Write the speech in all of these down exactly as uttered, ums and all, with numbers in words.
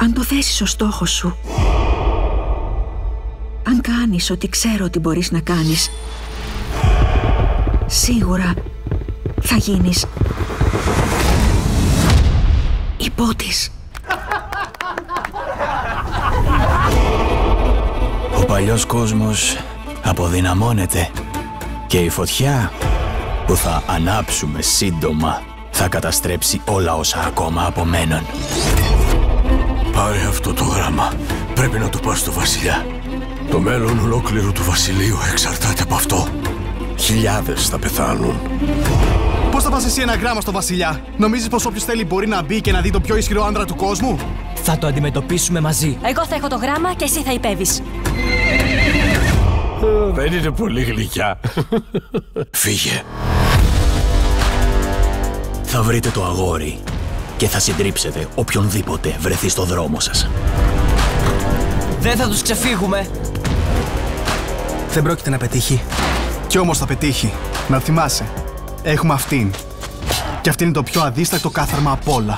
Αν το θέσεις ως στόχο σου, αν κάνεις ό,τι ξέρω ότι μπορείς να κάνεις, σίγουρα θα γίνεις υπότης. Ο παλιός κόσμος αποδυναμώνεται και η φωτιά που θα ανάψουμε σύντομα θα καταστρέψει όλα όσα ακόμα απομένουν. Πάρε αυτό το γράμμα. Πρέπει να το πας στο βασιλιά. Το μέλλον ολόκληρου του βασιλείου εξαρτάται από αυτό. Χιλιάδες θα πεθάνουν. Πώς θα πας εσύ ένα γράμμα στο βασιλιά? Νομίζεις πως όποιος θέλει μπορεί να μπει και να δει το πιο ισχυρό άντρα του κόσμου? Θα το αντιμετωπίσουμε μαζί. Εγώ θα έχω το γράμμα και εσύ θα υπέβεις. Δεν είναι πολύ γλυκιά. Φύγε. Θα βρείτε το αγόρι και θα συντρίψετε οποιονδήποτε βρεθεί στο δρόμο σας. Δεν θα τους ξεφύγουμε. Δεν πρόκειται να πετύχει. Κι όμως θα πετύχει. Να θυμάσαι. Έχουμε αυτήν. Και αυτή είναι το πιο αδίστακτο κάθαρμα απ' όλα.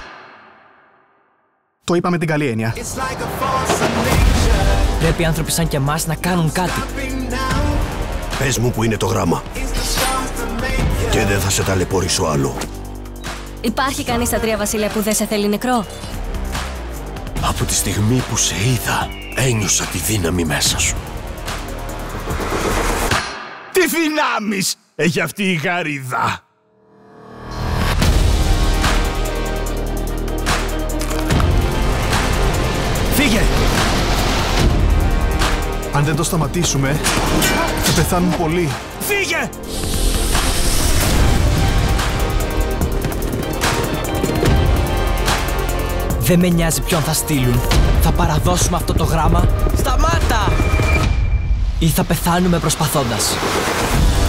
Το είπα με την καλή έννοια. Πρέπει οι άνθρωποι σαν και εμάς να κάνουν κάτι. Πες μου που είναι το γράμμα. Και δεν θα σε ταλαιπωρήσω άλλο. Υπάρχει κανείς στα τρία βασίλεια που δεν σε θέλει νεκρό? Από τη στιγμή που σε είδα, ένιωσα τη δύναμη μέσα σου. Τι δυνάμεις έχει αυτή η γαρίδα! Φύγε! Αν δεν το σταματήσουμε, θα πεθάνουν πολλοί. Φύγε! Δεν με νοιάζει ποιον θα στείλουν. Θα παραδώσουμε αυτό το γράμμα. Σταμάτα! Ή θα πεθάνουμε προσπαθώντας.